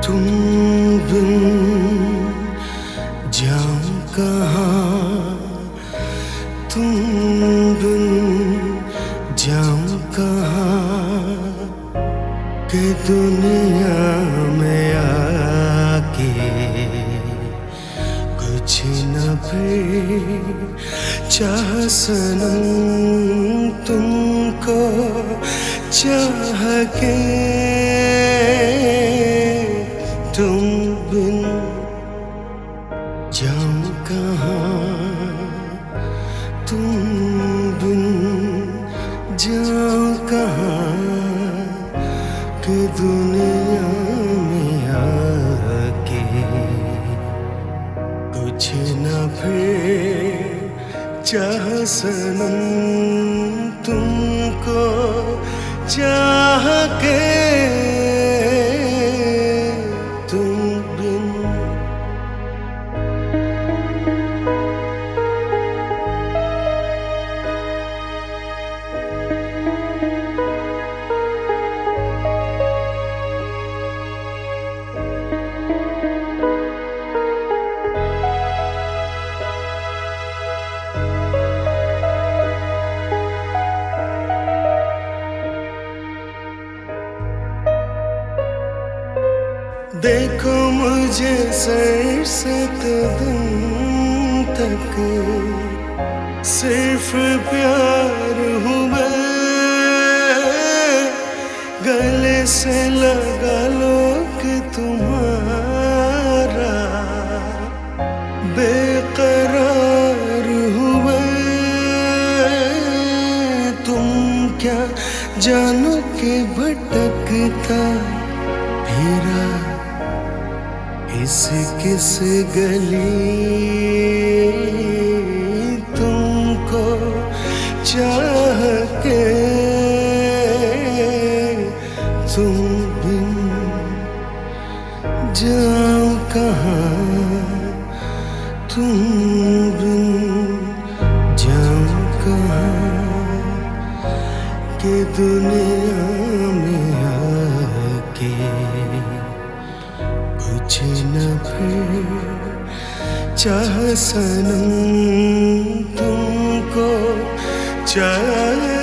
तुम बिन जाऊं कहाँ, तुम बिन जाऊं कहाँ कि दुनिया में आके कुछ न फिर चाह सनम तुमको चाह के। तुम बिन जाऊं कहाँ, तुम बिन जाऊं कहाँ कि दुनिया में आके कुछ न फिर चाह सनम तुमको चाह के। तुम बिन देखो मुझे सर से कदम तक सिर्फ प्यार हूँ मैं। गले से लगा लो कि तुम्हारा बेकरार हूँ मैं। तुम क्या जानो कि भटकता फिरा किस किस गली तुमको चाह के। तुम बिन जाऊं कहाँ, तुम बिन जाऊं कहाँ कि दुनिया में आके कुछ न फिर चाह सनम तुमको चाह